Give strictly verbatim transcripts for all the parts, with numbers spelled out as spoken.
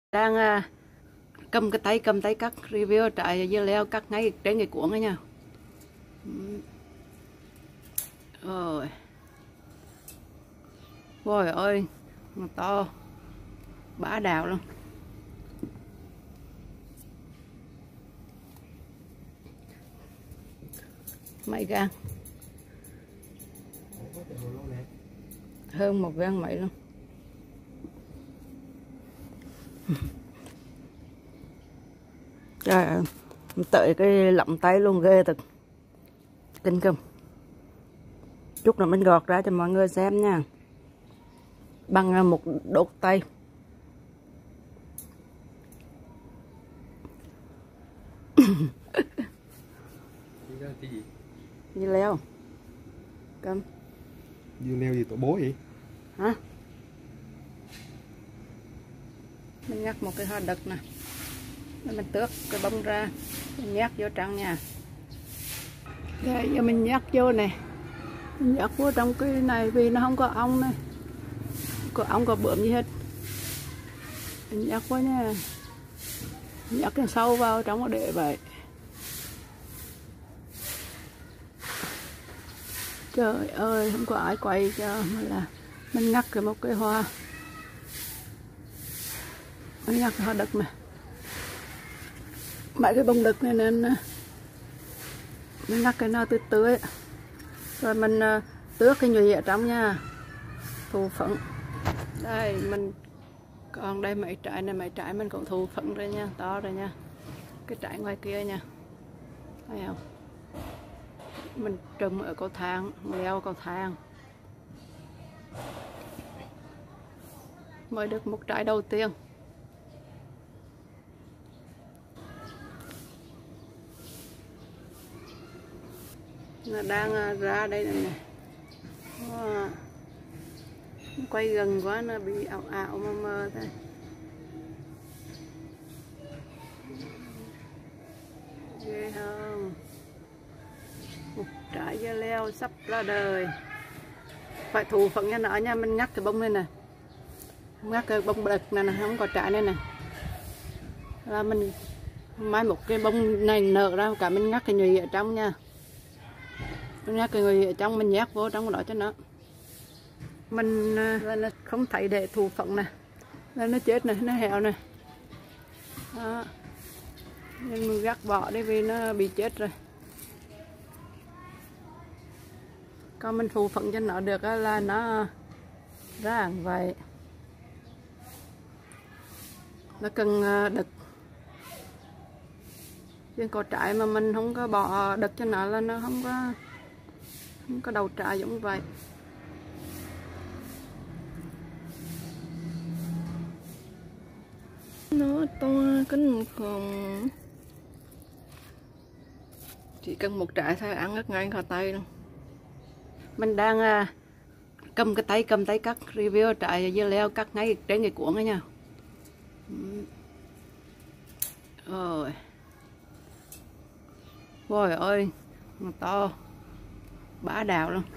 Đang à, cầm cái tay cầm tay cắt review trái dưa leo cắt ngay trên cái cuộn ấy nha. Rồi ôi ơi nó to bá đạo luôn. Mấy gan hơn một gan mấy luôn. Trời ơi, tới cái lọng tay luôn ghê thật, kinh khủng. Chút nữa mình gọt ra cho mọi người xem nha, bằng một đốt tay. Dưa leo cầm. Dưa leo gì tổ bố vậy Hả? Mình nhắc một cái hoa đực nè, mình tước cái bông ra, mình nhắc vô trong nha. Đây giờ mình nhắc vô này, mình nhắc vô trong cái này vì nó không có ong này, không có ong có bướm gì hết. Mình nhắc vô nha, nhắc cái sâu vào trong nó để vậy. Trời ơi không có ai quay cho mà là mình ngắt cái một cái hoa, mình ngắt cái hoa đực này, mấy cái bông đực này nên mình ngắt cái nó tươi tươi rồi mình tước cái nhụy ở trong nha, thu phấn. Đây mình còn đây mấy trái này, mấy trái mình cũng thu phấn rồi nha, to rồi nha. Cái trái ngoài kia nha, thấy không, mình trồng ở cầu thang, leo cầu thang mới được một trái đầu tiên. Nó đang ra đây này, này. Wow. Quay gần quá nó bị ảo ảo mơ mơ thôi. Ghê không, một trái dưa leo sắp ra đời. Phải thủ phận cho nó nha, mình ngắt cái bông này nè, ngắt cái bông đực này nè, không có trái này nè, là mình mai một cái bông này nở ra cả, mình ngắt cái nhụy ở trong nha, mình ngắt cái nhụy ở trong, mình nhét vô trong đó cho nó. Mình là nó không thấy để thủ phận nè, là nó chết này, nó heo này đó. Nên mình gắt bỏ đi vì nó bị chết rồi. Còn mình phụ phận cho nó được là nó ra hàng vậy. Nó cần đực, chứ có trái mà mình không có bỏ đực cho nó là nó không có không có đầu trái giống vậy. Nó to kinh khủng, chỉ cần một trái thôi ăn rất ngon, khỏi tay luôn. Mình đang à, cầm cái tay cầm tay cắt review trái dưa leo cắt ngay trên cái cuộn ấy nha. Rồi ôi ơi nó to bá đạo luôn.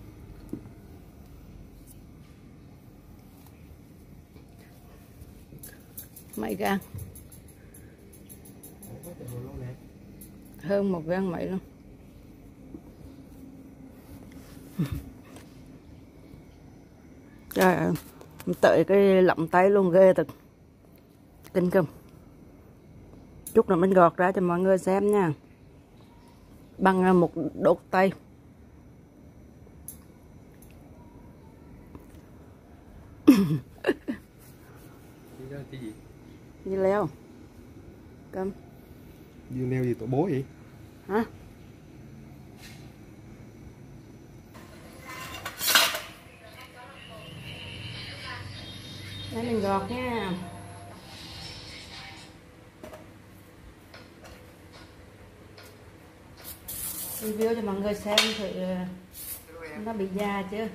Mấy gan hơn một gan mấy luôn. Trời ơi, tới cái lọng tay luôn ghê thật, kinh khủng. Chút nữa mình gọt ra cho mọi người xem nha, bằng một đốt tay. Dưa leo cầm. Dưa leo gì tổ bố vậy Hả? Đây mình gọt nha. Review cho mọi người xem thử nó bị già chưa.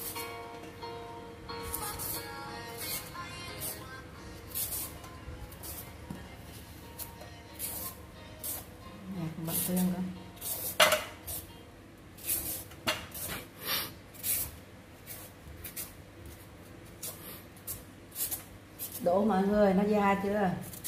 Bận tương nữa. đổ mọi người, nó ra chưa?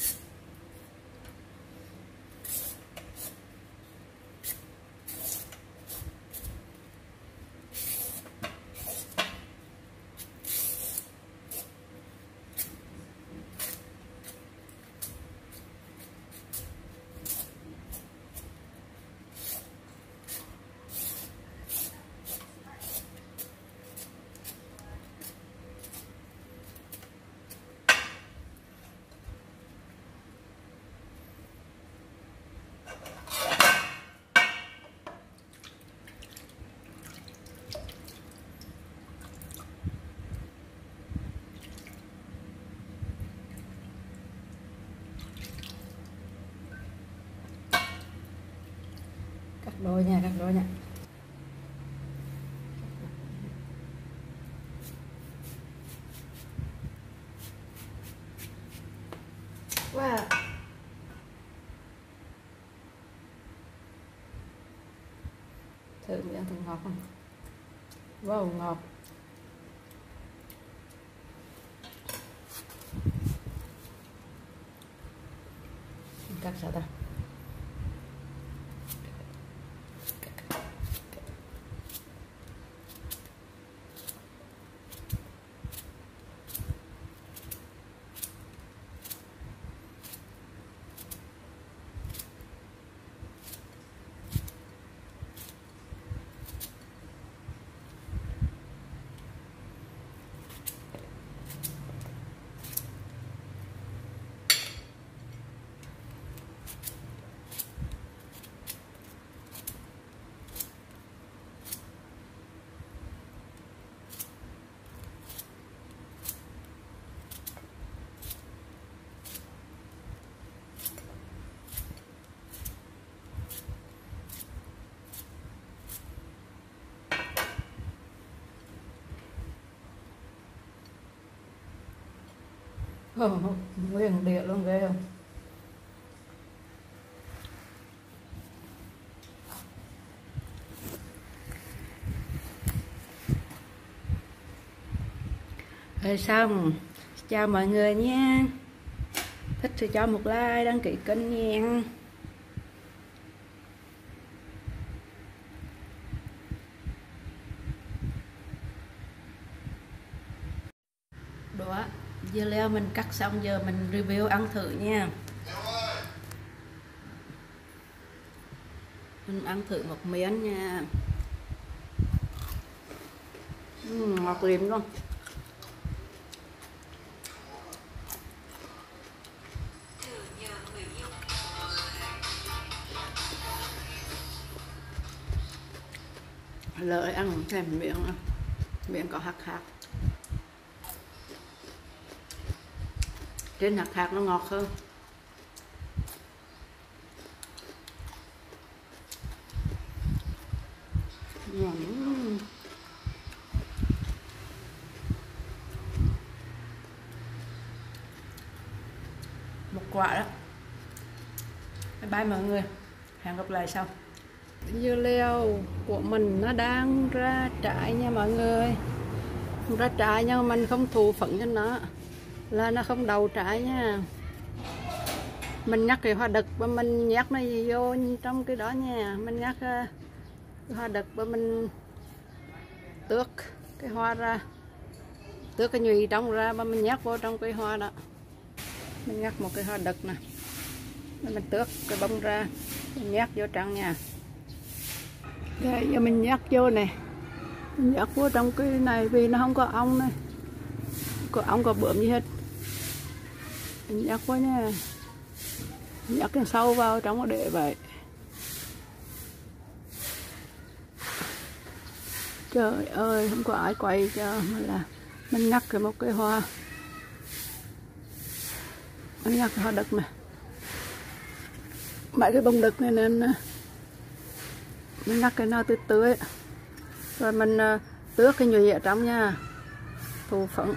Cắt đôi nha, cắt đôi nha. Wow. Thử miệng thử ngọt không? Wow, ngọt. Cắt sao ta? Oh, nguyên địa luôn ghê không? Rồi xong. Chào mọi người nha. Thích thì cho một like, đăng ký kênh nha. Đó, dưa leo mình cắt xong, giờ mình review ăn thử nha. Mình ăn thử một miếng nha. uhm, ngọt liềm luôn. Lợi ăn một thèm miệng miệng có hạt hạt, trên hạt hạt nó ngọt hơn. uhm. Một quả đó. Bye bye mọi người, hẹn gặp lại sau. Dưa leo của mình nó đang ra trái nha mọi người, ra trái nhưng mình không thụ phận cho nó là nó không đầu trái nha. Mình nhắc cái hoa đực và mình nhắc nó vô trong cái đó nha. Mình nhắc cái hoa đực và mình tước cái hoa ra, tước cái nhụy trong ra và mình nhắc vô trong cái hoa đó. Mình nhắc một cái hoa đực nè, mình tước cái bông ra, mình nhắc vô trong nha. Rồi giờ mình nhắc vô nè, mình nhắc vô trong cái này vì nó không có ong này, có ong có bướm gì hết. Mình nhắc vô nha, nhắc cái sâu vào trong nó để vậy. Trời ơi, không có ai quay cho mà là mình nhắc cái một cái hoa, mình nhắc cái hoa đực này, mấy cái bông đực này nên mình nhắc cái nào tươi tươi rồi mình tước cái nhụy ở trong nha, thụ phấn.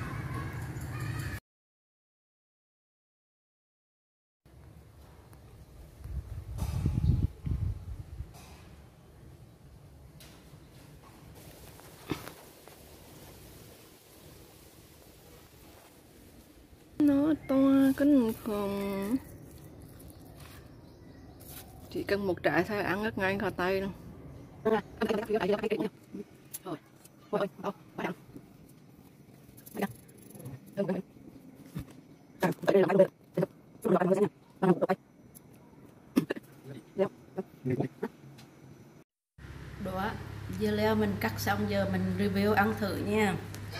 Nó to kinh khủng. Chỉ cần một trái thôi ăn rất ngon khỏi tay luôn. Rồi, ôi, đâu, phải ăn. Phải ăn. Đừng, đừng. Đây là ăn được. Chúng ta ăn được nha. Ăn được tay. Đó, dưa leo mình cắt xong giờ mình review ăn thử nha.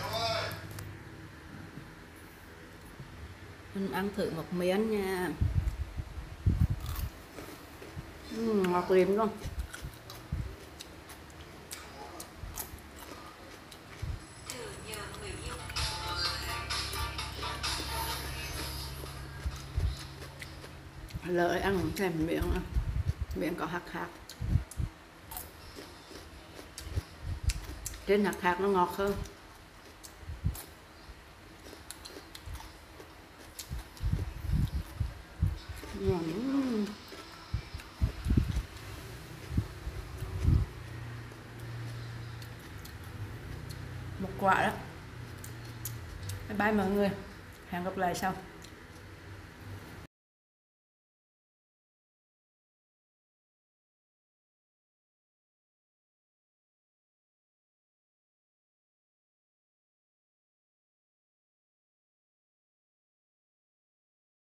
Mình ăn thử một miếng nha. Uhm, ngọt liềm luôn. Lợi ăn một thèm miệng nữa. Miệng có hạt hạt. Trên hạt hạt nó ngọt hơn. Uhm. Một quả đó. Bye bye mọi người. Hẹn gặp lại sau.